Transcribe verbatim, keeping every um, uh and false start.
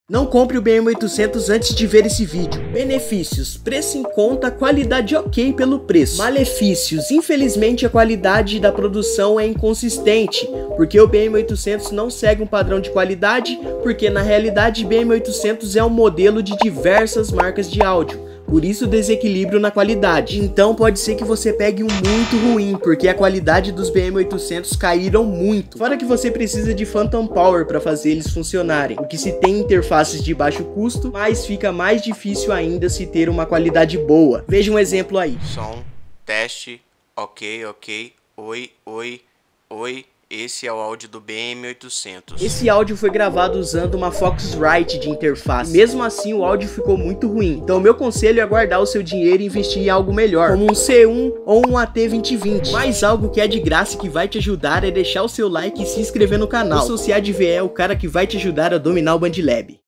Não compre o B M oitocentos antes de ver esse vídeo. Benefícios: preço em conta, qualidade ok pelo preço. Malefícios: infelizmente a qualidade da produção é inconsistente, porque o B M oitocentos não segue um padrão de qualidade, porque na realidade B M oitocentos é um modelo de diversas marcas de áudio. Por isso o desequilíbrio na qualidade. Então pode ser que você pegue um muito ruim, porque a qualidade dos B M oitocentos caíram muito. Fora que você precisa de Phantom Power para fazer eles funcionarem. O que se tem interfaces de baixo custo, mas fica mais difícil ainda se ter uma qualidade boa. Veja um exemplo aí. Som, teste, ok, ok, oi, oi, oi. Esse é o áudio do B M oitocentos. Esse áudio foi gravado usando uma Foxrite de interface. Mesmo assim, o áudio ficou muito ruim. Então, o meu conselho é guardar o seu dinheiro e investir em algo melhor, como um C um ou um A T vinte vinte. Mas algo que é de graça e que vai te ajudar é deixar o seu like e se inscrever no canal. O Sociad V é o cara que vai te ajudar a dominar o BandLab.